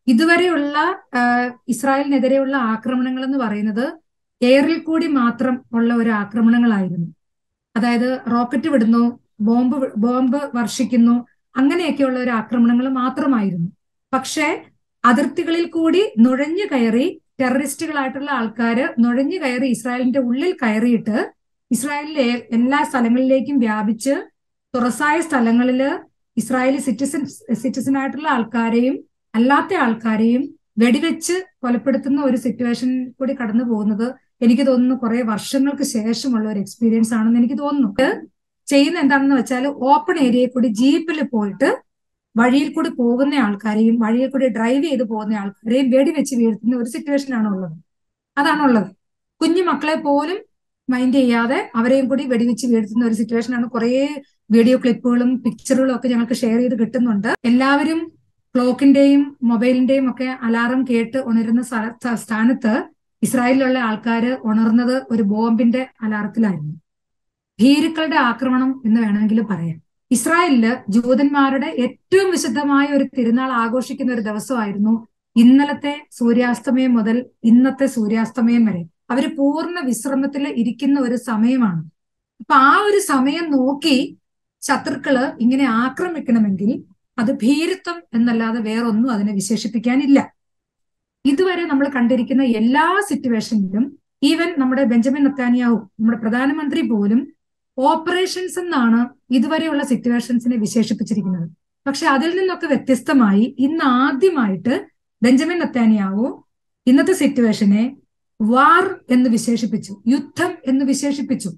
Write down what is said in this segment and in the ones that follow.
ഇതുവരെയുള്ള ഇസ്രായേലിനെതിരെയുള്ള ആക്രമണങ്ങൾ എന്ന് പറയുന്നത് എയറിൽ കൂടി മാത്രം ഉള്ള ഒരു ആക്രമണങ്ങളായിരുന്നു. അതായത് റോക്കറ്റ് വിടുന്നു, ബോംബ് വർഷിക്കുന്നു, അങ്ങനെയൊക്കെയുള്ള ഒരു ആക്രമണങ്ങൾ മാത്രമായിരുന്നു. പക്ഷേ അതിർത്തികളിൽ കൂടി നുഴഞ്ഞു കയറി ടെററിസ്റ്റുകളായിട്ടുള്ള ആൾക്കാര് നുഴഞ്ഞു കയറി ഇസ്രായേലിന്റെ ഉള്ളിൽ കയറിയിട്ട് ഇസ്രായേലിലെ എല്ലാ സ്ഥലങ്ങളിലേക്കും വ്യാപിച്ച് തുറസായ സ്ഥലങ്ങളില് ഇസ്രായേലി സിറ്റിസൺ ആയിട്ടുള്ള ആൾക്കാരെയും അല്ലാത്ത ആൾക്കാരെയും വെടിവെച്ച് കൊലപ്പെടുത്തുന്ന ഒരു സിറ്റുവേഷൻ കൂടി കടന്നു പോകുന്നത് എനിക്ക് തോന്നുന്നു കുറെ വർഷങ്ങൾക്ക് ശേഷമുള്ള ഒരു എക്സ്പീരിയൻസ് ആണെന്ന് എനിക്ക് തോന്നുന്നു. ചെയ്യുന്ന എന്താണെന്ന് വെച്ചാൽ ഓപ്പൺ ഏരിയയിൽ കൂടി ജീപ്പിൽ പോയിട്ട് വഴിയിൽ കൂടി പോകുന്ന ആൾക്കാരെയും വഴിയിൽ കൂടി ഡ്രൈവ് ചെയ്ത് പോകുന്ന ആൾക്കാരെയും വെടിവെച്ച് വീഴ്ത്തുന്ന ഒരു സിറ്റുവേഷൻ ആണുള്ളത്. അതാണുള്ളത്. കുഞ്ഞു മക്കളെ പോലും മൈൻഡ് ചെയ്യാതെ അവരെയും കൂടി വെടിവെച്ച് വീഴ്ത്തുന്ന ഒരു സിറ്റുവേഷൻ ആണ്. കുറെ വീഡിയോ ക്ലിപ്പുകളും പിക്ചറുകളും ഒക്കെ ഞങ്ങൾക്ക് ഷെയർ ചെയ്ത് കിട്ടുന്നുണ്ട്. എല്ലാവരും ക്ലോക്കിന്റെയും മൊബൈലിന്റെയും ഒക്കെ അലാറം കേട്ട് ഉണരുന്ന സ്ഥാനത്ത് ഇസ്രായേലിലുള്ള ആൾക്കാര് ഉണർന്നത് ഒരു ബോംബിന്റെ അലാറത്തിലായിരുന്നു. ഭീരുക്കളുടെ ആക്രമണം എന്ന് വേണമെങ്കിൽ പറയാം. ഇസ്രായേലില് ജൂതന്മാരുടെ ഏറ്റവും വിശുദ്ധമായ ഒരു തിരുനാൾ ആഘോഷിക്കുന്ന ഒരു ദിവസമായിരുന്നു ഇന്നലത്തെ സൂര്യാസ്തമയം മുതൽ ഇന്നത്തെ സൂര്യാസ്തമയം വരെ. അവര് പൂർണ്ണ വിശ്രമത്തിൽ ഇരിക്കുന്ന ഒരു സമയമാണ്. അപ്പൊ ആ ഒരു സമയം നോക്കി ശത്രുക്കള് ഇങ്ങനെ ആക്രമിക്കണമെങ്കിൽ അത് ഭീരുത്വം എന്നല്ലാതെ വേറൊന്നും അതിനെ വിശേഷിപ്പിക്കാനില്ല. ഇതുവരെ നമ്മൾ കണ്ടിരിക്കുന്ന എല്ലാ സിറ്റുവേഷനിലും ഈവൻ നമ്മുടെ ബെഞ്ചമിൻ നെത്താന്യാഹു, നമ്മുടെ പ്രധാനമന്ത്രി പോലും ഓപ്പറേഷൻസ് എന്നാണ് ഇതുവരെയുള്ള സിറ്റുവേഷൻസിനെ വിശേഷിപ്പിച്ചിരിക്കുന്നത്. പക്ഷെ അതിൽ നിന്നൊക്കെ വ്യത്യസ്തമായി ഇന്ന് ആദ്യമായിട്ട് ബെഞ്ചമിൻ നെത്താന്യാഹു ഇന്നത്തെ സിറ്റുവേഷനെ വാർ എന്ന് വിശേഷിപ്പിച്ചു, യുദ്ധം എന്ന് വിശേഷിപ്പിച്ചു.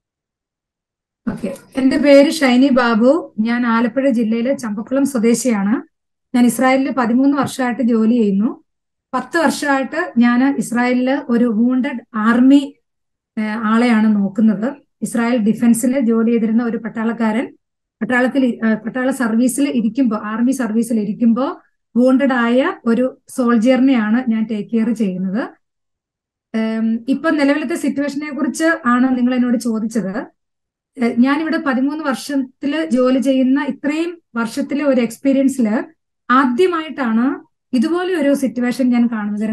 ഓക്കെ, എന്റെ പേര് ഷൈനി ബാബു. ഞാൻ ആലപ്പുഴ ജില്ലയിലെ ചമ്പക്കുളം സ്വദേശിയാണ്. ഞാൻ ഇസ്രായേലിൽ 13 വർഷമായിട്ട് ജോലി ചെയ്യുന്നു. 10 വർഷമായിട്ട് ഞാൻ ഇസ്രായേലില് ഒരു വൂണ്ടഡ് ആർമി ആളെയാണ് നോക്കുന്നത്. ഇസ്രായേൽ ഡിഫൻസിൽ ജോലി ചെയ്തിരുന്ന ഒരു പട്ടാളക്കാരൻ പട്ടാള സർവീസിൽ ഇരിക്കുമ്പോൾ, ആർമി സർവീസിൽ ഇരിക്കുമ്പോൾ വൂണ്ടഡ് ആയ ഒരു സോൾജിയറിനെയാണ് ഞാൻ ടേക്ക് കെയർ ചെയ്യുന്നത്. ഇപ്പൊ നിലവിലത്തെ സിറ്റുവേഷനെ കുറിച്ച് ആണ് നിങ്ങൾ എന്നോട് ചോദിച്ചത്. ഞാനിവിടെ 13 വർഷത്തില് ജോലി ചെയ്യുന്ന ഇത്രയും വർഷത്തിലെ ഒരു എക്സ്പീരിയൻസില് ആദ്യമായിട്ടാണ് ഇതുപോലെ ഒരു സിറ്റുവേഷൻ ഞാൻ കാണുന്നത്.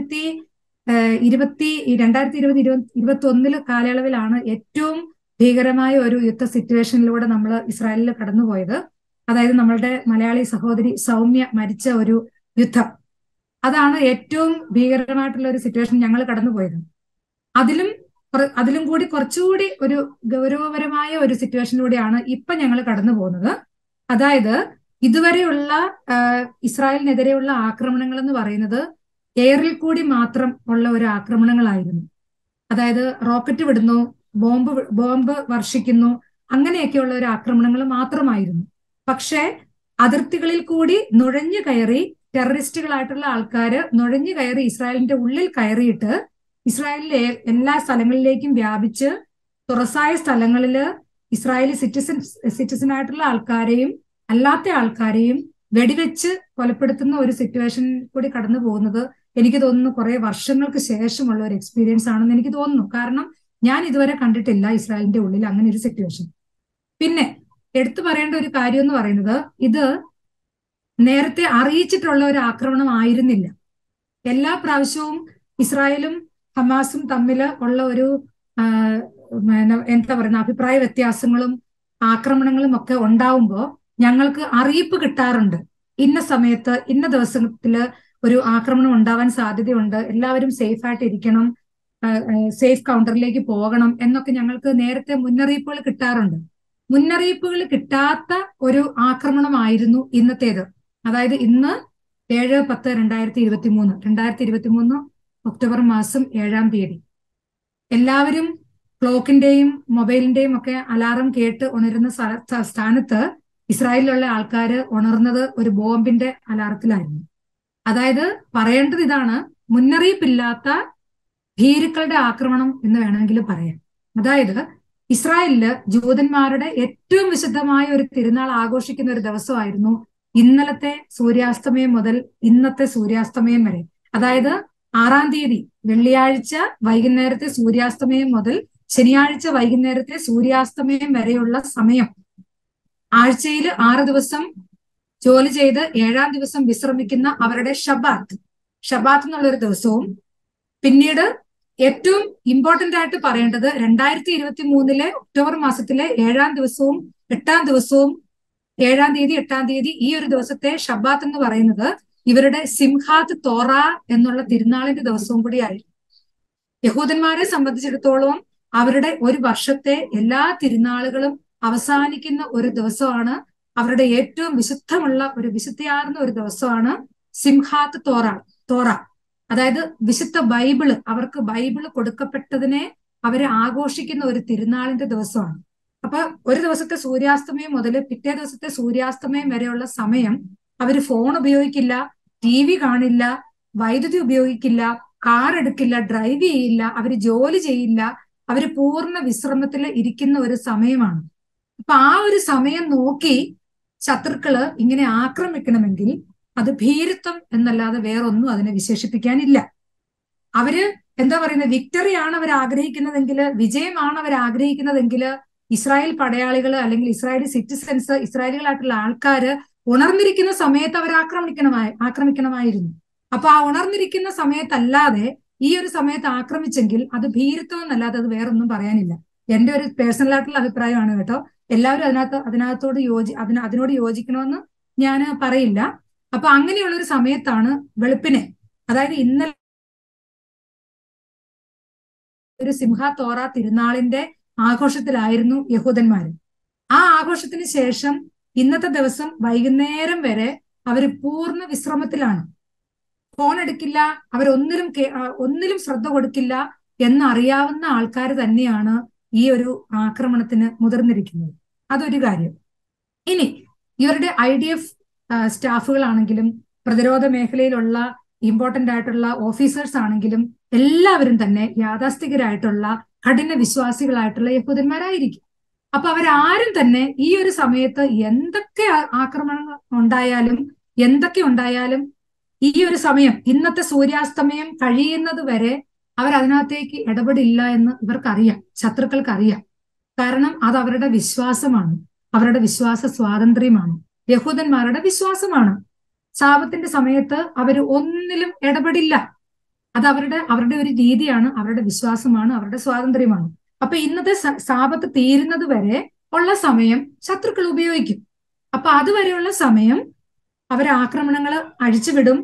2020-21 കാലയളവിലാണ് ഏറ്റവും ഭീകരമായ ഒരു യുദ്ധ സിറ്റുവേഷനിലൂടെ നമ്മൾ ഇസ്രായേലിൽ കടന്നുപോയത്. അതായത് നമ്മളുടെ മലയാളി സഹോദരി സൗമ്യ മരിച്ച ഒരു യുദ്ധം. അതാണ് ഏറ്റവും ഭീകരമായിട്ടുള്ള ഒരു സിറ്റുവേഷൻ ഞങ്ങൾ കടന്നുപോയത്. അതിലും കൂടി കുറച്ചുകൂടി ഒരു ഗൗരവപരമായ ഒരു സിറ്റുവേഷനിലൂടെയാണ് ഇപ്പൊ ഞങ്ങൾ കടന്നു പോകുന്നത്. അതായത് ഇതുവരെയുള്ള ഇസ്രായേലിനെതിരെയുള്ള ആക്രമണങ്ങൾ എന്ന് പറയുന്നത് എയറിൽ കൂടി മാത്രം ഉള്ള ഒരു ആക്രമണങ്ങളായിരുന്നു. അതായത് റോക്കറ്റ് വിടുന്നു, ബോംബ് വർഷിക്കുന്നു, അങ്ങനെയൊക്കെയുള്ള ഒരു ആക്രമണങ്ങൾ മാത്രമായിരുന്നു. പക്ഷേ അതിർത്തികളിൽ കൂടി നുഴഞ്ഞു കയറി ടെററിസ്റ്റുകളായിട്ടുള്ള ആൾക്കാര് നുഴഞ്ഞു കയറി ഇസ്രായേലിന്റെ ഉള്ളിൽ കയറിയിട്ട് ഇസ്രായേലിലെ എല്ലാ സ്ഥലങ്ങളിലേക്കും വ്യാപിച്ച് തുറസായ സ്ഥലങ്ങളില് ഇസ്രായേലി സിറ്റിസൺ ആയിട്ടുള്ള ആൾക്കാരെയും അല്ലാത്ത ആൾക്കാരെയും വെടിവെച്ച് കൊലപ്പെടുത്തുന്ന ഒരു സിറ്റുവേഷൻ കൂടി കടന്നു പോകുന്നത് എനിക്ക് തോന്നുന്നു കുറെ വർഷങ്ങൾക്ക് ശേഷമുള്ള ഒരു എക്സ്പീരിയൻസ് ആണെന്ന് എനിക്ക് തോന്നുന്നു. കാരണം ഞാൻ ഇതുവരെ കണ്ടിട്ടില്ല ഇസ്രായേലിന്റെ ഉള്ളിൽ അങ്ങനെ ഒരു സിറ്റുവേഷൻ. പിന്നെ എടുത്തു പറയേണ്ട ഒരു കാര്യം എന്ന് പറയുന്നത്, ഇത് നേരത്തെ അറിയിച്ചിട്ടുള്ള ഒരു ആക്രമണം ആയിരുന്നില്ല. എല്ലാ പ്രാവശ്യവും ഇസ്രായേലും ഹമാസും തമ്മിൽ ഉള്ള ഒരു എന്താ പറയുന്ന അഭിപ്രായ വ്യത്യാസങ്ങളും ആക്രമണങ്ങളും ഒക്കെ ഉണ്ടാവുമ്പോൾ ഞങ്ങൾക്ക് അറിയിപ്പ് കിട്ടാറുണ്ട്. ഇന്ന സമയത്ത് ഇന്ന ദിവസത്തില് ഒരു ആക്രമണം ഉണ്ടാവാൻ സാധ്യതയുണ്ട്, എല്ലാവരും സേഫ് ആയിട്ട് ഇരിക്കണം, സേഫ് കൗണ്ടറിലേക്ക് പോകണം എന്നൊക്കെ ഞങ്ങൾക്ക് നേരത്തെ മുന്നറിയിപ്പുകൾ കിട്ടാറുണ്ട്. മുന്നറിയിപ്പുകൾ കിട്ടാത്ത ഒരു ആക്രമണമായിരുന്നു ഇന്നത്തേത്. അതായത് ഇന്ന് 7/10/2023 ഒക്ടോബർ മാസം 7-ാം തീയതി എല്ലാവരും ക്ലോക്കിന്റെയും മൊബൈലിന്റെയും ഒക്കെ അലാറം കേട്ട് ഉണരുന്ന സ്ഥാനത്ത് ഇസ്രായേലിലുള്ള ആൾക്കാര് ഉണർന്നത് ഒരു ബോംബിന്റെ അലാറത്തിലായിരുന്നു. അതായത് പറയേണ്ടത് ഇതാണ്, മുന്നറിയിപ്പില്ലാത്ത ഭീരുക്കളുടെ ആക്രമണം എന്ന് വേണമെങ്കിൽ പറയാം. അതായത് ഇസ്രായേലില് ജൂതന്മാരുടെ ഏറ്റവും വിശുദ്ധമായ ഒരു തിരുനാൾ ആഘോഷിക്കുന്ന ഒരു ദിവസമായിരുന്നു ഇന്നലത്തെ സൂര്യാസ്തമയം മുതൽ ഇന്നത്തെ സൂര്യാസ്തമയം വരെ. അതായത് 6-ാം തീയതി വെള്ളിയാഴ്ച വൈകുന്നേരത്തെ സൂര്യാസ്തമയം മുതൽ ശനിയാഴ്ച വൈകുന്നേരത്തെ സൂര്യാസ്തമയം വരെയുള്ള സമയം, ആഴ്ചയിൽ 6 ദിവസം ജോലി ചെയ്ത് 7-ാം ദിവസം വിശ്രമിക്കുന്ന അവരുടെ ഷബാത്ത് എന്നുള്ളൊരു ദിവസവും, പിന്നീട് ഏറ്റവും ഇമ്പോർട്ടന്റ് ആയിട്ട് പറയേണ്ടത് 2023 ഒക്ടോബർ മാസത്തിലെ 7-ാം ദിവസവും 8-ാം ദിവസവും, 7-ാം തീയതി 8-ാം തീയതി ഈ ഒരു ദിവസത്തെ ഷബാത്ത് എന്ന് പറയുന്നത് ഇവരുടെ സിംഹാത്ത് തോറ എന്നുള്ള തിരുനാളിന്റെ ദിവസവും കൂടിയായിരുന്നു. യഹൂദന്മാരെ സംബന്ധിച്ചിടത്തോളം അവരുടെ ഒരു വർഷത്തെ എല്ലാ തിരുനാളുകളും അവസാനിക്കുന്ന ഒരു ദിവസമാണ്, അവരുടെ ഏറ്റവും വിശുദ്ധിയാർന്ന ഒരു ദിവസമാണ് സിംഹാത്ത് തോറ. അതായത് വിശുദ്ധ ബൈബിള്, അവർക്ക് ബൈബിള് കൊടുക്കപ്പെട്ടതിനെ അവര് ആഘോഷിക്കുന്ന ഒരു തിരുനാളിന്റെ ദിവസമാണ്. അപ്പൊ ഒരു ദിവസത്തെ സൂര്യാസ്തമയം മുതൽ പിറ്റേ ദിവസത്തെ സൂര്യാസ്തമയം വരെയുള്ള സമയം അവര് ഫോൺ ഉപയോഗിക്കില്ല, TV കാണില്ല, വൈദ്യുതി ഉപയോഗിക്കില്ല, കാർ എടുക്കില്ല, ഡ്രൈവ് ചെയ്യില്ല, അവര് ജോലി ചെയ്യില്ല, അവര് പൂർണ്ണ വിശ്രമത്തിൽ ഇരിക്കുന്ന ഒരു സമയമാണ്. അപ്പൊ ആ ഒരു സമയം നോക്കി ശത്രുക്കള് ഇങ്ങനെ ആക്രമിക്കണമെങ്കിൽ അത് ഭീരുത്വം എന്നല്ലാതെ വേറൊന്നും അതിനെ വിശേഷിപ്പിക്കാനില്ല. അവര് എന്താ പറയുന്നത്, വിക്ടറിയാണ് അവർ ആഗ്രഹിക്കുന്നതെങ്കിൽ, വിജയമാണ് അവർ ആഗ്രഹിക്കുന്നതെങ്കിൽ ഇസ്രായേൽ പടയാളികൾ അല്ലെങ്കിൽ ഇസ്രായേലി സിറ്റിസൻസ്, ഇസ്രായേലികളായിട്ടുള്ള ആൾക്കാര് ഉണർന്നിരിക്കുന്ന സമയത്ത് അവർ ആക്രമിക്കണമായിരുന്നു. അപ്പൊ ആ ഉണർന്നിരിക്കുന്ന സമയത്തല്ലാതെ ഈ ഒരു സമയത്ത് ആക്രമിച്ചെങ്കിൽ അത് ഭീരുത്വം എന്നല്ലാതെ അത് വേറൊന്നും പറയാനില്ല. എന്റെ ഒരു പേഴ്സണൽ ആയിട്ടുള്ള അഭിപ്രായമാണ് കേട്ടോ. എല്ലാവരും അതിനോട് യോജിക്കണമെന്ന് ഞാൻ പറയില്ല. അപ്പൊ അങ്ങനെയുള്ള ഒരു സമയത്താണ് വെളുപ്പിനെ, അതായത് ഇന്നലെ ഒരു സിംഹാ തോറ തിരുനാളിന്റെ ആഘോഷത്തിലായിരുന്നു യഹൂദന്മാര്. ആ ആഘോഷത്തിന് ശേഷം ഇന്നത്തെ ദിവസം വൈകുന്നേരം വരെ അവർ പൂർണ്ണ വിശ്രമത്തിലാണ്. ഫോൺ എടുക്കില്ല, ഒന്നിലും ശ്രദ്ധ കൊടുക്കില്ല എന്നറിയാവുന്ന ആൾക്കാർ തന്നെയാണ് ഈ ഒരു ആക്രമണത്തിന് മുതിർന്നിരിക്കുന്നത്. അതൊരു കാര്യം. ഇനി ഇവരുടെ IDF സ്റ്റാഫുകളാണെങ്കിലും പ്രതിരോധ മേഖലയിലുള്ള ഇമ്പോർട്ടന്റ് ആയിട്ടുള്ള ഓഫീസേഴ്സ് ആണെങ്കിലും എല്ലാവരും തന്നെ യാഥാസ്ഥികരായിട്ടുള്ള കഠിന വിശ്വാസികളായിട്ടുള്ള യഹൂദന്മാരായിരിക്കും. അപ്പൊ അവരാരും തന്നെ ഈ ഒരു സമയത്ത് എന്തൊക്കെ ആക്രമണങ്ങൾ ഉണ്ടായാലും ഈ ഒരു സമയം, ഇന്നത്തെ സൂര്യാസ്തമയം കഴിയുന്നത് വരെ അവരതിനകത്തേക്ക് ഇടപെടില്ല എന്ന് ഇവർക്കറിയാം, ശത്രുക്കൾക്കറിയാം. കാരണം അത് അവരുടെ വിശ്വാസമാണ്, അവരുടെ വിശ്വാസ സ്വാതന്ത്ര്യമാണ്, യഹൂദന്മാരുടെ വിശ്വാസമാണ്. ശാപത്തിന്റെ സമയത്ത് അവർ ഒന്നിലും ഇടപെടില്ല. അത് അവരുടെ ഒരു രീതിയാണ്, അവരുടെ വിശ്വാസമാണ്, അവരുടെ സ്വാതന്ത്ര്യമാണ്. അപ്പൊ ഇന്നത്തെ ശാപത്ത് തീരുന്നത് വരെ ഉള്ള സമയം ശത്രുക്കൾ ഉപയോഗിക്കും. അപ്പൊ അതുവരെയുള്ള സമയം അവർ ആക്രമണങ്ങൾ അഴിച്ചുവിടും.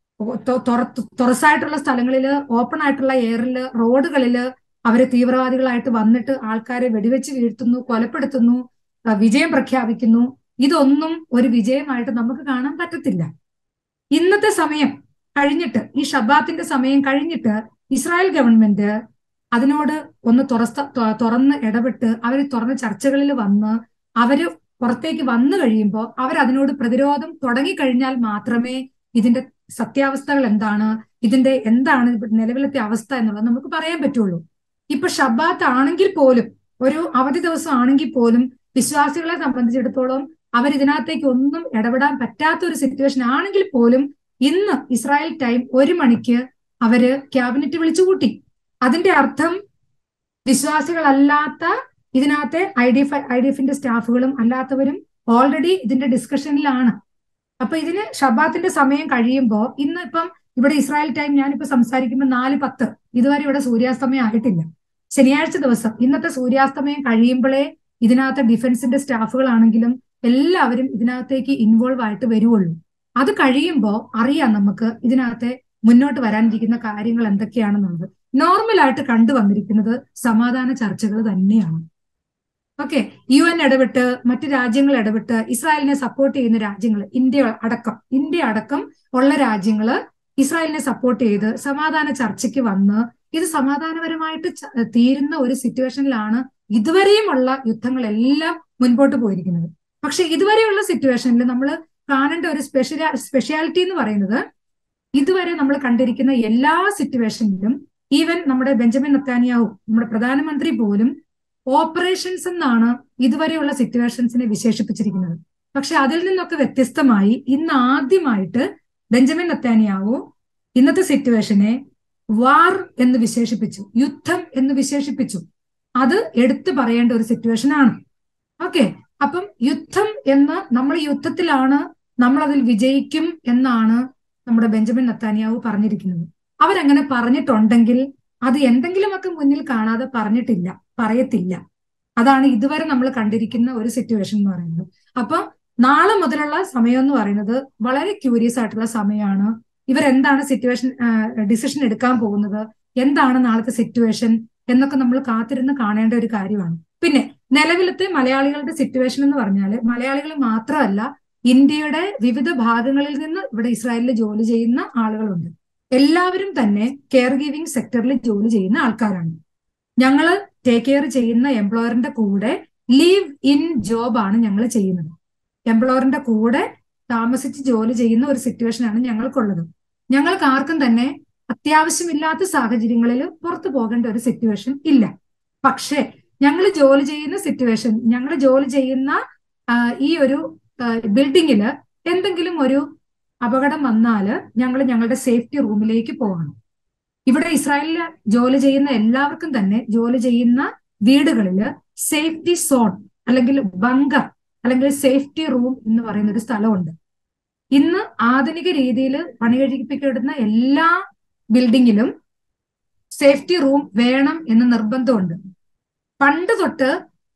തുറസായിട്ടുള്ള സ്ഥലങ്ങളില്, ഓപ്പൺ ആയിട്ടുള്ള എയറില്, റോഡുകളില് അവര് തീവ്രവാദികളായിട്ട് വന്നിട്ട് ആൾക്കാരെ വെടിവെച്ച് വീഴ്ത്തുന്നു, കൊലപ്പെടുത്തുന്നു, വിജയം പ്രഖ്യാപിക്കുന്നു. ഇതൊന്നും ഒരു വിജയമായിട്ട് നമുക്ക് കാണാൻ പറ്റത്തില്ല. ഇന്നത്തെ സമയം കഴിഞ്ഞിട്ട്, ഈ ഷബാത്തിന്റെ സമയം കഴിഞ്ഞിട്ട് ഇസ്രായേൽ ഗവൺമെന്റ് അതിനോട് ഒന്ന് തുറന്ന് ഇടപെട്ട് അവർ തുറന്ന ചർച്ചകളിൽ വന്ന് അവര് പുറത്തേക്ക് വന്നു കഴിയുമ്പോൾ അവരതിനോട് പ്രതിരോധം തുടങ്ങിക്കഴിഞ്ഞാൽ മാത്രമേ ഇതിന്റെ സത്യാവസ്ഥകൾ എന്താണ്, ഇതിന്റെ എന്താണ് നിലവിലത്തെ അവസ്ഥ എന്നുള്ളത് നമുക്ക് പറയാൻ പറ്റുള്ളൂ. ഇപ്പൊ ഷബാത്ത് ആണെങ്കിൽ പോലും, ഒരു അവധി ദിവസം ആണെങ്കിൽ പോലും വിശ്വാസികളെ സംബന്ധിച്ചിടത്തോളം അവരിതിനകത്തേക്ക് ഒന്നും ഇടപെടാൻ പറ്റാത്ത ഒരു സിറ്റുവേഷൻ ആണെങ്കിൽ പോലും ഇന്ന് ഇസ്രായേൽ ടൈം 1 മണിക്ക് അവര് ക്യാബിനറ്റ് വിളിച്ചു കൂട്ടി. അതിന്റെ അർത്ഥം വിശ്വാസികളല്ലാത്ത ഇതിനകത്തെ IDFന്റെ സ്റ്റാഫുകളും അല്ലാത്തവരും ഓൾറെഡി ഇതിന്റെ ഡിസ്കഷനിലാണ്. അപ്പൊ ഇതിന് ഷബാത്തിന്റെ സമയം കഴിയുമ്പോൾ, ഇന്ന് ഇപ്പം ഇവിടെ ഇസ്രായേൽ ടൈം ഞാനിപ്പോ സംസാരിക്കുമ്പോൾ 4:10, ഇതുവരെ ഇവിടെ സൂര്യാസ്തമയം ആയിട്ടില്ല. ശനിയാഴ്ച ദിവസം ഇന്നത്തെ സൂര്യാസ്തമയം കഴിയുമ്പോഴേ ഇതിനകത്തെ ഡിഫൻസിന്റെ സ്റ്റാഫുകളാണെങ്കിലും എല്ലാവരും ഇതിനകത്തേക്ക് ഇൻവോൾവ് ആയിട്ട് വരുവുള്ളൂ. അത് കഴിയുമ്പോൾ അറിയാം നമുക്ക് ഇതിനകത്തെ മുന്നോട്ട് വരാനിരിക്കുന്ന കാര്യങ്ങൾ എന്തൊക്കെയാണെന്നുള്ളത്. നോർമലായിട്ട് കണ്ടുവന്നിരിക്കുന്നത് സമാധാന ചർച്ചകൾ തന്നെയാണ്. ഓക്കെ, UN ഇടപെട്ട്, മറ്റു രാജ്യങ്ങൾ ഇടപെട്ട്, ഇസ്രായേലിനെ സപ്പോർട്ട് ചെയ്യുന്ന രാജ്യങ്ങൾ, ഇന്ത്യ അടക്കം ഉള്ള രാജ്യങ്ങള് ഇസ്രായേലിനെ സപ്പോർട്ട് ചെയ്ത് സമാധാന ചർച്ചയ്ക്ക് വന്ന് ഇത് സമാധാനപരമായിട്ട് തീരുന്ന ഒരു സിറ്റുവേഷനിലാണ് ഇതുവരെയുമുള്ള യുദ്ധങ്ങളെല്ലാം മുൻപോട്ട് പോയിരിക്കുന്നത്. പക്ഷെ ഇതുവരെയുള്ള സിറ്റുവേഷനിൽ നമ്മൾ കാണേണ്ട ഒരു സ്പെഷ്യാലിറ്റി എന്ന് പറയുന്നത്, ഇതുവരെ നമ്മൾ കണ്ടിരിക്കുന്ന എല്ലാ സിറ്റുവേഷനിലും ഈവൻ നമ്മുടെ ബെഞ്ചമിൻ നെത്താന്യാഹു, നമ്മുടെ പ്രധാനമന്ത്രി പോലും ഓപ്പറേഷൻസ് എന്നാണ് ഇതുവരെയുള്ള സിറ്റുവേഷൻസിനെ വിശേഷിപ്പിച്ചിരിക്കുന്നത്. പക്ഷെ അതിൽ നിന്നൊക്കെ വ്യത്യസ്തമായി ഇന്ന് ആദ്യമായിട്ട് ബെഞ്ചമിൻ നെത്താന്യാഹു ഇന്നത്തെ സിറ്റുവേഷനെ വാർ എന്ന് വിശേഷിപ്പിച്ചു, യുദ്ധം എന്ന് വിശേഷിപ്പിച്ചു. അത് എടുത്തു പറയേണ്ട ഒരു സിറ്റുവേഷൻ ആണ്. ഓക്കെ, അപ്പം യുദ്ധം എന്ന്, നമ്മൾ യുദ്ധത്തിലാണ് നമ്മളതിൽ വിജയിക്കും എന്നാണ് നമ്മുടെ ബെഞ്ചമിൻ നെത്താന്യാഹു പറഞ്ഞിരിക്കുന്നത്. അവരങ്ങനെ പറഞ്ഞിട്ടുണ്ടെങ്കിൽ അത് എന്തെങ്കിലുമൊക്കെ മുന്നിൽ കാണാതെ പറഞ്ഞിട്ടില്ല, പറയത്തില്ല. അതാണ് ഇതുവരെ നമ്മൾ കണ്ടിരിക്കുന്ന ഒരു സിറ്റുവേഷൻ എന്ന് പറയുന്നത്. അപ്പൊ നാളെ മുതലുള്ള സമയം എന്ന് പറയുന്നത് വളരെ ക്യൂരിയസ് ആയിട്ടുള്ള സമയമാണ്. ഇവരെന്താണ് ഡിസിഷൻ എടുക്കാൻ പോകുന്നത്, എന്താണ് നാളത്തെ സിറ്റുവേഷൻ എന്നൊക്കെ നമ്മൾ കാത്തിരുന്ന് കാണേണ്ട ഒരു കാര്യമാണ്. പിന്നെ നിലവിലത്തെ മലയാളികളുടെ സിറ്റുവേഷൻ എന്ന് പറഞ്ഞാൽ മലയാളികൾ മാത്രമല്ല, ഇന്ത്യയുടെ വിവിധ ഭാഗങ്ങളിൽ നിന്ന് ഇവിടെ ഇസ്രായേലിൽ ജോലി ചെയ്യുന്ന ആളുകളുണ്ട്. എല്ലാവരും തന്നെ കെയർ ഗിവിംഗ് സെക്ടറിൽ ജോലി ചെയ്യുന്ന ആൾക്കാരാണ്. ഞങ്ങൾ ടേക്ക് കെയർ ചെയ്യുന്ന എംപ്ലോയറിന്റെ കൂടെ ലീവ് ഇൻ ജോബാണ് ഞങ്ങൾ ചെയ്യുന്നത്. എംപ്ലോയറിന്റെ കൂടെ താമസിച്ച് ജോലി ചെയ്യുന്ന ഒരു സിറ്റുവേഷനാണ് ഞങ്ങൾക്കുള്ളത്. ഞങ്ങൾക്ക് ആർക്കും തന്നെ അത്യാവശ്യമില്ലാത്ത സാഹചര്യങ്ങളിൽ പുറത്തു പോകേണ്ട ഒരു സിറ്റുവേഷൻ ഇല്ല. പക്ഷേ ഞങ്ങൾ ജോലി ചെയ്യുന്ന ഈ ഒരു ബിൽഡിങ്ങില് എന്തെങ്കിലും ഒരു അപകടം വന്നാൽ ഞങ്ങൾ ഞങ്ങളുടെ സേഫ്റ്റി റൂമിലേക്ക് പോകണം. ഇവിടെ ഇസ്രായേലിൽ ജോലി ചെയ്യുന്ന എല്ലാവർക്കും തന്നെ ജോലി ചെയ്യുന്ന വീടുകളിൽ സേഫ്റ്റി സോൺ അല്ലെങ്കിൽ ബങ്കർ അല്ലെങ്കിൽ സേഫ്റ്റി റൂം എന്ന് പറയുന്ന ഒരു സ്ഥലമുണ്ട്. ഇന്ന് ആധുനിക രീതിയിൽ പണികഴിപ്പിക്കപ്പെടുന്ന എല്ലാ ബിൽഡിങ്ങിലും സേഫ്റ്റി റൂം വേണം എന്ന് നിർബന്ധമുണ്ട്. പണ്ട് തൊട്ട്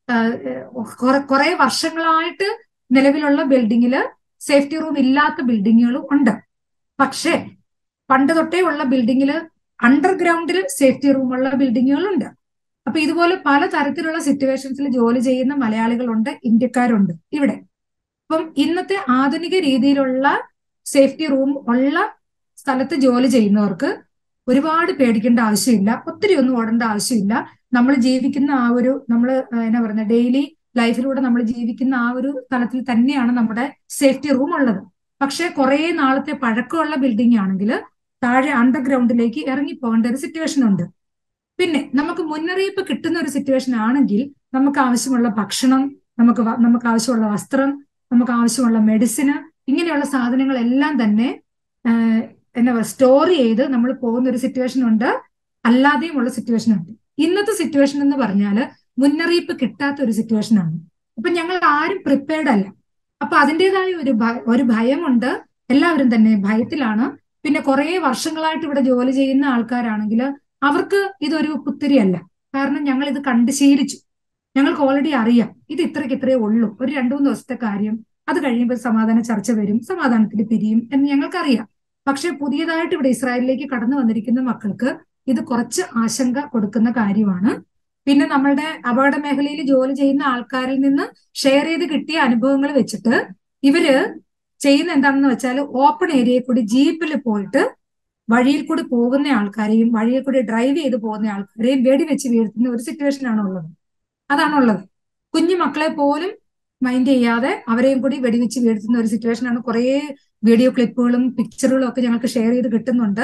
കുറെ വർഷങ്ങളായിട്ട് നിലവിലുള്ള ബിൽഡിങ്ങില് സേഫ്റ്റി റൂം ഇല്ലാത്ത ബിൽഡിങ്ങുകളും ഉണ്ട്. പക്ഷേ പണ്ട് തൊട്ടേ ഉള്ള ബിൽഡിങ്ങില് അണ്ടർഗ്രൗണ്ടിൽ സേഫ്റ്റി റൂമുള്ള ബിൽഡിങ്ങുകളുണ്ട്. അപ്പൊ ഇതുപോലെ പല തരത്തിലുള്ള സിറ്റുവേഷൻസിൽ ജോലി ചെയ്യുന്ന മലയാളികളുണ്ട്, ഇന്ത്യക്കാരുണ്ട് ഇവിടെ. അപ്പം ഇന്നത്തെ ആധുനിക രീതിയിലുള്ള സേഫ്റ്റി റൂം ഉള്ള സ്ഥലത്ത് ജോലി ചെയ്യുന്നവർക്ക് ഒരുപാട് പേടിക്കേണ്ട ആവശ്യമില്ല, ഒത്തിരി ഒന്നും ഓടേണ്ട ആവശ്യമില്ല. നമ്മൾ ജീവിക്കുന്ന നമ്മൾ എന്നാ പറയുന്നത് ഡെയിലി ലൈഫിലൂടെ നമ്മൾ ജീവിക്കുന്ന ആ ഒരു സ്ഥലത്തിൽ തന്നെയാണ് നമ്മുടെ സേഫ്റ്റി റൂം ഉള്ളത്. പക്ഷെ കുറെ നാളത്തെ പഴക്കമുള്ള ബിൽഡിംഗ് ആണെങ്കിൽ താഴെ അണ്ടർഗ്രൗണ്ടിലേക്ക് ഇറങ്ങി പോകേണ്ട ഒരു സിറ്റുവേഷൻ ഉണ്ട്. പിന്നെ നമുക്ക് മുന്നറിയിപ്പ് കിട്ടുന്ന ഒരു സിറ്റുവേഷൻ ആണെങ്കിൽ നമുക്ക് ആവശ്യമുള്ള ഭക്ഷണം, നമുക്ക് ആവശ്യമുള്ള വസ്ത്രം, നമുക്ക് ആവശ്യമുള്ള മെഡിസിന്, ഇങ്ങനെയുള്ള സാധനങ്ങളെല്ലാം തന്നെ സ്റ്റോർ ചെയ്ത് നമ്മൾ പോകുന്ന ഒരു സിറ്റുവേഷൻ ഉണ്ട്, അല്ലാതെയും ഉള്ള സിറ്റുവേഷൻ ഉണ്ട്. ഇന്നത്തെ സിറ്റുവേഷൻ എന്ന് പറഞ്ഞാൽ മുന്നറിയിപ്പ് കിട്ടാത്ത ഒരു സിറ്റുവേഷൻ ആണ്. അപ്പൊ ഞങ്ങൾ ആരും പ്രിപ്പയർഡ് അല്ല. അപ്പൊ അതിൻ്റെതായ ഒരു ഭയമുണ്ട്, എല്ലാവരും തന്നെ ഭയത്തിലാണ്. പിന്നെ കുറെ വർഷങ്ങളായിട്ട് ഇവിടെ ജോലി ചെയ്യുന്ന ആൾക്കാരാണെങ്കിൽ അവർക്ക് ഇതൊരു പുത്തിരിയല്ല. കാരണം ഞങ്ങൾ ഇത് കണ്ട് ശീലിച്ചു, ഞങ്ങൾക്ക് ഓൾറെഡി അറിയാം ഇത് ഇത്രയേ ഉള്ളൂ, ഒരു 2-3 ദിവസത്തെ കാര്യം, അത് കഴിയുമ്പോൾ സമാധാന ചർച്ച വരും, സമാധാനത്തിൽ പിരിയും എന്ന് ഞങ്ങൾക്കറിയാം. പക്ഷെ പുതിയതായിട്ട് ഇവിടെ ഇസ്രായേലിലേക്ക് കടന്നു വന്നിരിക്കുന്ന മക്കൾക്ക് ഇത് കുറച്ച് ആശങ്ക കൊടുക്കുന്ന കാര്യമാണ്. പിന്നെ നമ്മളുടെ അപകട മേഖലയിൽ ജോലി ചെയ്യുന്ന ആൾക്കാരിൽ നിന്ന് ഷെയർ ചെയ്ത് കിട്ടിയ അനുഭവങ്ങൾ വെച്ചിട്ട് ഇവര് ചെയ്യുന്ന എന്താണെന്ന് വെച്ചാൽ ഓപ്പൺ ഏരിയയിൽ കൂടി ജീപ്പിൽ പോയിട്ട് വഴിയിൽ കൂടി പോകുന്ന ആൾക്കാരെയും വഴിയിൽ കൂടി ഡ്രൈവ് ചെയ്ത് പോകുന്ന ആൾക്കാരെയും വെടിവെച്ച് വീഴ്ത്തുന്ന ഒരു സിറ്റുവേഷൻ ആണുള്ളത്. അതാണുള്ളത്. കുഞ്ഞു മക്കളെ പോലും മൈൻഡ് ചെയ്യാതെ അവരെയും കൂടി വെടിവെച്ച് വീഴ്ത്തുന്ന ഒരു സിറ്റുവേഷൻ ആണ്. കുറേ വീഡിയോ ക്ലിപ്പുകളും പിക്ചറുകളും ഒക്കെ ഞങ്ങൾക്ക് ഷെയർ ചെയ്ത് കിട്ടുന്നുണ്ട്.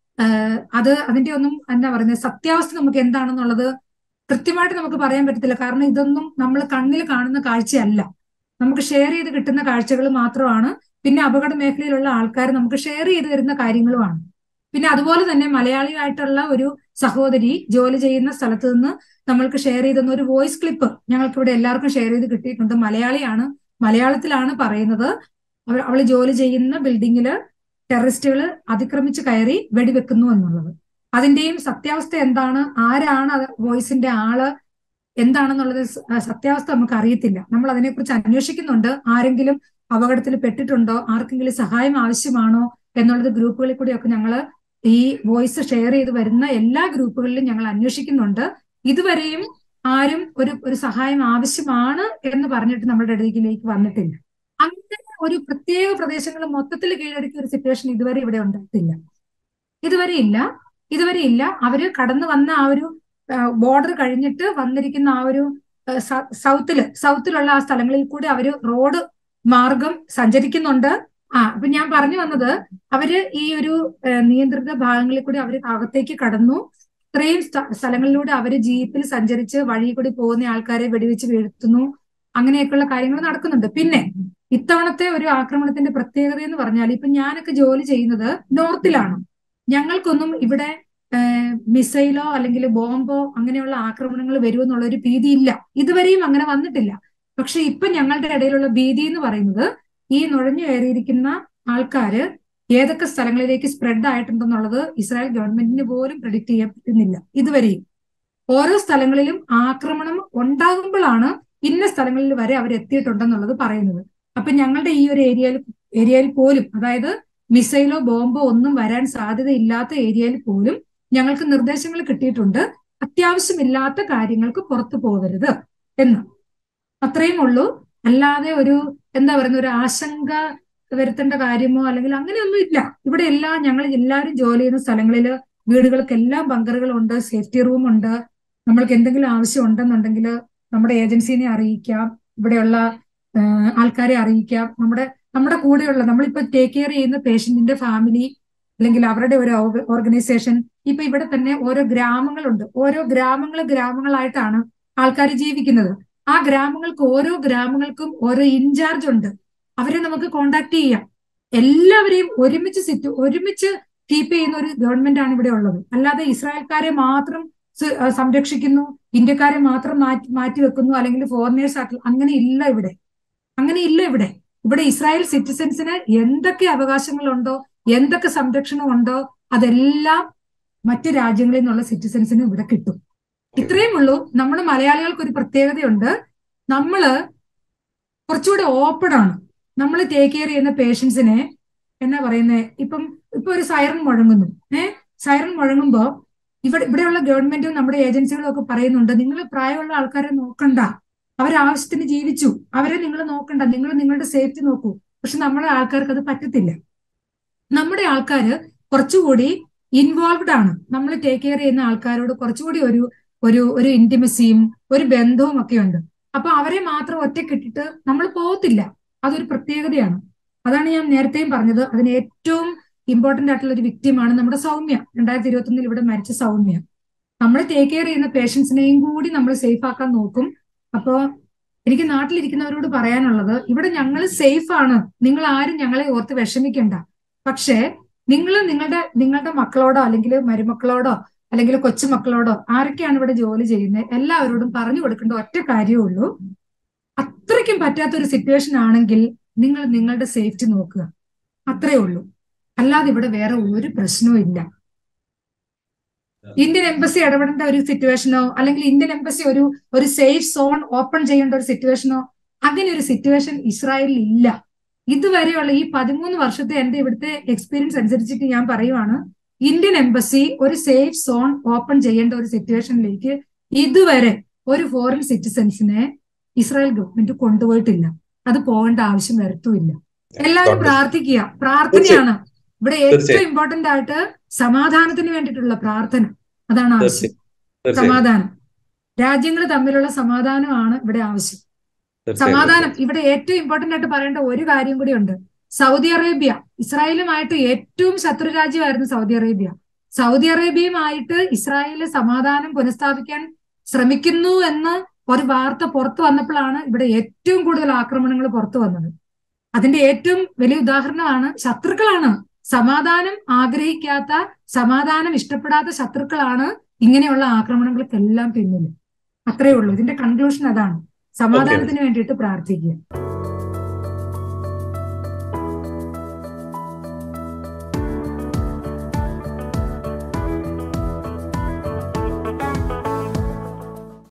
അതിന്റെ ഒന്നും എന്താ പറയുന്നത് സത്യാവസ്ഥ നമുക്ക് എന്താണെന്നുള്ളത് കൃത്യമായിട്ട് നമുക്ക് പറയാൻ പറ്റത്തില്ല. കാരണം ഇതൊന്നും നമ്മൾ കണ്ണിൽ കാണുന്ന കാഴ്ചയല്ല, നമുക്ക് ഷെയർ ചെയ്ത് കിട്ടുന്ന കാഴ്ചകൾ മാത്രമാണ്. പിന്നെ അപകട മേഖലയിലുള്ള ആൾക്കാർ നമുക്ക് ഷെയർ ചെയ്ത് തരുന്ന കാര്യങ്ങളുമാണ്. പിന്നെ അതുപോലെ തന്നെ മലയാളിയായിട്ടുള്ള ഒരു സഹോദരി ജോലി ചെയ്യുന്ന സ്ഥലത്ത് നിന്ന് നമ്മൾക്ക് ഷെയർ ചെയ്തെന്ന ഒരു വോയിസ് ക്ലിപ്പ് ഞങ്ങൾക്ക് ഇവിടെ എല്ലാവർക്കും ഷെയർ ചെയ്ത് കിട്ടിയിട്ടുണ്ട്. മലയാളിയാണ്, മലയാളത്തിലാണ് പറയുന്നത്. അവൾ ജോലി ചെയ്യുന്ന ബിൽഡിങ്ങില് ടെററിസ്റ്റുകൾ അതിക്രമിച്ച് കയറി വെടിവെക്കുന്നു എന്നുള്ളത്. അതിന്റെയും സത്യാവസ്ഥ എന്താണ്, ആരാണ് വോയിസിന്റെ ആള് എന്താണെന്നുള്ളത് സത്യാവസ്ഥ നമുക്ക് അറിയത്തില്ല. നമ്മൾ അതിനെക്കുറിച്ച് അന്വേഷിക്കുന്നുണ്ട്. ആരെങ്കിലും അപകടത്തിൽ പെട്ടിട്ടുണ്ടോ, ആർക്കെങ്കിലും സഹായം ആവശ്യമാണോ എന്നുള്ളത് ഗ്രൂപ്പുകളിൽ കൂടിയൊക്കെ ഞങ്ങൾ ഈ വോയിസ് ഷെയർ ചെയ്ത് വരുന്ന എല്ലാ ഗ്രൂപ്പുകളിലും ഞങ്ങൾ അന്വേഷിക്കുന്നുണ്ട്. ഇതുവരെയും ആരും ഒരു സഹായം ആവശ്യമാണ് എന്ന് പറഞ്ഞിട്ട് നമ്മുടെ ഇടയിലേക്ക് വന്നിട്ടില്ല. അങ്ങനെ ഒരു പ്രത്യേക പ്രദേശങ്ങൾ മൊത്തത്തിൽ കീഴടക്കിയ ഒരു സിറ്റുവേഷൻ ഇതുവരെ ഇവിടെ ഉണ്ടായിട്ടില്ല. ഇതുവരെ ഇല്ല. അവര് കടന്നു വന്ന ആ ഒരു ബോർഡർ കഴിഞ്ഞിട്ട് വന്നിരിക്കുന്ന ആ ഒരു സൗത്തിലുള്ള ആ സ്ഥലങ്ങളിൽ കൂടി അവര് റോഡ് മാർഗം സഞ്ചരിക്കുന്നുണ്ട്. അപ്പൊ ഞാൻ പറഞ്ഞു വന്നത് അവര് ഈ ഒരു നിയന്ത്രിത ഭാഗങ്ങളിൽ കൂടി അവര് അകത്തേക്ക് കടന്നു. ഇത്രയും സ്ഥലങ്ങളിലൂടെ അവര് ജീപ്പിൽ സഞ്ചരിച്ച് വഴി കൂടി പോകുന്ന ആൾക്കാരെ വെടിവെച്ച് വീഴ്ത്തുന്നു. അങ്ങനെയൊക്കെയുള്ള കാര്യങ്ങൾ നടക്കുന്നുണ്ട്. പിന്നെ ഇത്തവണത്തെ ഒരു ആക്രമണത്തിന്റെ പ്രത്യേകത എന്ന് പറഞ്ഞാൽ ഇപ്പൊ ഞാനൊക്കെ ജോലി ചെയ്യുന്നത് നോർത്തിലാണ്. ഞങ്ങൾക്കൊന്നും ഇവിടെ മിസൈലോ അല്ലെങ്കിൽ ബോംബോ അങ്ങനെയുള്ള ആക്രമണങ്ങൾ വരുമെന്നുള്ള ഒരു ഭീതിയില്ല. ഇതുവരെയും അങ്ങനെ വന്നിട്ടില്ല. പക്ഷെ ഇപ്പൊ ഞങ്ങളുടെ ഇടയിലുള്ള ഭീതി എന്ന് പറയുന്നത് ഈ നുഴഞ്ഞു കയറിയിരിക്കുന്ന ആൾക്കാര് ഏതൊക്കെ സ്ഥലങ്ങളിലേക്ക് സ്പ്രെഡ് ആയിട്ടുണ്ടെന്നുള്ളത് ഇസ്രായേൽ ഗവൺമെന്റിന് പോലും പ്രെഡിക്റ്റ് ചെയ്യാൻ പറ്റുന്നില്ല ഇതുവരെയും. ഓരോ സ്ഥലങ്ങളിലും ആക്രമണം ഉണ്ടാകുമ്പോഴാണ് ഇന്ന സ്ഥലങ്ങളിൽ വരെ അവരെത്തിയിട്ടുണ്ടെന്നുള്ളത് പറയുന്നത്. അപ്പൊ ഞങ്ങളുടെ ഈ ഒരു ഏരിയയിൽ പോലും, അതായത് മിസൈലോ ബോംബോ ഒന്നും വരാൻ സാധ്യതയില്ലാത്ത ഏരിയയിൽ പോലും ഞങ്ങൾക്ക് നിർദ്ദേശങ്ങൾ കിട്ടിയിട്ടുണ്ട്, അത്യാവശ്യമില്ലാത്ത കാര്യങ്ങൾക്ക് പുറത്തു പോകരുത് എന്ന്. അത്രയും ഉള്ളൂ. അല്ലാതെ ഒരു എന്താ പറയുന്ന ഒരു ആശങ്ക വരുത്തേണ്ട കാര്യമോ അല്ലെങ്കിൽ അങ്ങനെയൊന്നും ഇല്ല. ഇവിടെ ഞങ്ങൾ എല്ലാവരും ജോലി ചെയ്യുന്ന സ്ഥലങ്ങളിൽ വീടുകൾക്കെല്ലാം ബങ്കറുകളുണ്ട്, സേഫ്റ്റി റൂം ഉണ്ട്. നമ്മൾക്ക് എന്തെങ്കിലും ആവശ്യം ഉണ്ടെന്നുണ്ടെങ്കിൽ നമ്മുടെ ഏജൻസിനെ അറിയിക്കാം, ഇവിടെയുള്ള ആൾക്കാരെ അറിയിക്കാം. നമ്മുടെ കൂടെയുള്ള നമ്മളിപ്പോ ടേക്ക് കെയർ ചെയ്യുന്ന പേഷ്യന്റിന്റെ ഫാമിലി അല്ലെങ്കിൽ അവരുടെ ഒരു ഓർഗനൈസേഷൻ, ഇപ്പൊ ഇവിടെ തന്നെ ഓരോ ഗ്രാമങ്ങളുണ്ട്. ഓരോ ഗ്രാമങ്ങളായിട്ടാണ് ആൾക്കാർ ജീവിക്കുന്നത്. ആ ഓരോ ഗ്രാമങ്ങൾക്കും ഓരോ ഇൻചാർജ് ഉണ്ട്. അവരെ നമുക്ക് കോണ്ടാക്ട് ചെയ്യാം. എല്ലാവരെയും ഒരുമിച്ച് കീപ്പ് ചെയ്യുന്ന ഒരു ഗവൺമെന്റ് ആണ് ഇവിടെ ഉള്ളത്. അല്ലാതെ ഇസ്രായേൽക്കാരെ മാത്രം സംരക്ഷിക്കുന്നു, ഇന്ത്യക്കാരെ മാത്രം മാറ്റി വെക്കുന്നു, അല്ലെങ്കിൽ ഫോറിനേഴ്സ് ആക്കി, അങ്ങനെ ഇല്ല ഇവിടെ. ഇവിടെ ഇസ്രായേൽ സിറ്റിസൻസിന് എന്തൊക്കെ അവകാശങ്ങളുണ്ടോ, എന്തൊക്കെ സംരക്ഷണം ഉണ്ടോ, അതെല്ലാം മറ്റു രാജ്യങ്ങളിൽ നിന്നുള്ള സിറ്റിസൻസിന് ഇവിടെ കിട്ടും. ഇത്രയും ഉള്ളൂ. നമ്മുടെ മലയാളികൾക്ക് ഒരു പ്രത്യേകതയുണ്ട്. നമ്മള് കുറച്ചുകൂടെ ഓപ്പൺ ആണ്. നമ്മൾ ടേക്ക് കെയർ ചെയ്യുന്ന പേഷ്യൻസിനെ എന്നാ പറയുന്നത്, ഇപ്പൊ ഒരു സൈറൺ മുഴങ്ങുന്നു. സൈറൺ മുഴങ്ങുമ്പോ ഇവിടെയുള്ള ഗവൺമെന്റും നമ്മുടെ ഏജൻസികളും ഒക്കെ പറയുന്നുണ്ട്, നിങ്ങൾ പ്രായമുള്ള ആൾക്കാരെ നോക്കണ്ട, അവരാവശ്യത്തിന് ജീവിച്ചു, അവരെ നിങ്ങൾ നോക്കണ്ട, നിങ്ങൾ നിങ്ങളുടെ സേഫ്റ്റി നോക്കൂ. പക്ഷെ നമ്മുടെ ആൾക്കാർക്ക് അത് പറ്റത്തില്ല. നമ്മുടെ ആൾക്കാര് കുറച്ചുകൂടി ഇൻവോൾവ്ഡ് ആണ്. നമ്മൾ ടേക്ക് കെയർ ചെയ്യുന്ന ആൾക്കാരോട് കുറച്ചുകൂടി ഒരു ഇന്റിമസിയും ഒരു ബന്ധവും ഒക്കെ ഉണ്ട്. അപ്പൊ അവരെ മാത്രം ഒറ്റക്കിട്ടിട്ട് നമ്മൾ പോകത്തില്ല. അതൊരു പ്രത്യേകതയാണ്. അതാണ് ഞാൻ നേരത്തെയും പറഞ്ഞത്. അതിന് ഏറ്റവും ഇമ്പോർട്ടന്റ് ആയിട്ടുള്ള ഒരു വ്യക്തിയാണ് നമ്മുടെ സൗമ്യ. 2021 ഇവിടെ മരിച്ച സൗമ്യ. നമ്മൾ ടേക്ക് കെയർ ചെയ്യുന്ന പേഷ്യൻസിനെയും കൂടി നമ്മൾ സേഫ് ആക്കാൻ നോക്കും. അപ്പോ എനിക്ക് നാട്ടിലിരിക്കുന്നവരോട് പറയാനുള്ളത്, ഇവിടെ ഞങ്ങൾ സേഫ് ആണ്, നിങ്ങൾ ആരും ഞങ്ങളെ ഓർത്ത് വിഷമിക്കണ്ട. പക്ഷേ നിങ്ങളുടെ മക്കളോടോ അല്ലെങ്കിൽ മരുമക്കളോടോ അല്ലെങ്കിൽ കൊച്ചുമക്കളോടോ ആരൊക്കെയാണ് ഇവിടെ ജോലി ചെയ്യുന്നത്, എല്ലാവരോടും പറഞ്ഞു കൊടുക്കേണ്ട ഒറ്റ കാര്യമേ ഉള്ളൂ, അത്രയ്ക്കും പറ്റാത്തൊരു സിറ്റുവേഷൻ ആണെങ്കിൽ നിങ്ങൾ നിങ്ങളുടെ സേഫ്റ്റി നോക്കുക. അത്രേ ഉള്ളൂ. അല്ലാതെ ഇവിടെ വേറെ ഒരു പ്രശ്നവും ഇല്ല. ഇന്ത്യൻ എംബസി ഇടപെടേണ്ട ഒരു സിറ്റുവേഷനോ അല്ലെങ്കിൽ ഇന്ത്യൻ എംബസി ഒരു സേഫ് സോൺ ഓപ്പൺ ചെയ്യേണ്ട ഒരു സിറ്റുവേഷനോ, അങ്ങനെ ഒരു സിറ്റുവേഷൻ ഇസ്രായേലിൽ ഇല്ല. ഇതുവരെയുള്ള ഈ 13 വർഷത്തെ എന്റെ ഇവിടുത്തെ എക്സ്പീരിയൻസ് അനുസരിച്ചിട്ട് ഞാൻ പറയുവാണ്, ഇന്ത്യൻ എംബസി ഒരു സേഫ് സോൺ ഓപ്പൺ ചെയ്യേണ്ട ഒരു സിറ്റുവേഷനിലേക്ക് ഇതുവരെ ഒരു ഫോറിൻ സിറ്റിസൻസിനെ ഇസ്രായേൽ ഗവൺമെന്റ് കൊണ്ടുപോയിട്ടില്ല. അത് പോകേണ്ട ആവശ്യം വരത്തുമില്ല. എല്ലാവരും പ്രാർത്ഥിക്കുക. പ്രാർത്ഥനയാണ് ഇവിടെ ഏറ്റവും ഇമ്പോർട്ടന്റ് ആയിട്ട്. സമാധാനത്തിന് വേണ്ടിയിട്ടുള്ള പ്രാർത്ഥന, അതാണ് ആവശ്യം. സമാധാനം, രാജ്യങ്ങൾ തമ്മിലുള്ള സമാധാനമാണ് ഇവിടെ ആവശ്യം. സമാധാനം ഇവിടെ ഏറ്റവും ഇമ്പോർട്ടന്റ് ആയിട്ട് പറയേണ്ട ഒരു കാര്യം കൂടി ഉണ്ട്. സൗദി അറേബ്യ ഇസ്രായേലുമായിട്ട് ഏറ്റവും ശത്രു രാജ്യമായിരുന്നു സൗദി അറേബ്യയുമായിട്ട് ഇസ്രായേല് സമാധാനം പുനഃസ്ഥാപിക്കാൻ ശ്രമിക്കുന്നു എന്ന് ഒരു വാർത്ത പുറത്തു വന്നപ്പോഴാണ് ഇവിടെ ഏറ്റവും കൂടുതൽ ആക്രമണങ്ങൾ പുറത്തു വന്നത്. അതിന്റെ ഏറ്റവും വലിയ ഉദാഹരണമാണ്, ശത്രുക്കളാണ്, സമാധാനം ആഗ്രഹിക്കാത്ത, സമാധാനം ഇഷ്ടപ്പെടാത്ത ശത്രുക്കളാണ് ഇങ്ങനെയുള്ള ആക്രമണങ്ങൾക്കെല്ലാം പിന്നിൽ. അത്രയേ ഉള്ളൂ. ഇതിന്റെ കൺക്ലൂഷൻ അതാണ്. സമാധാനത്തിന് വേണ്ടിയിട്ട് പ്രാർത്ഥിക്കുക.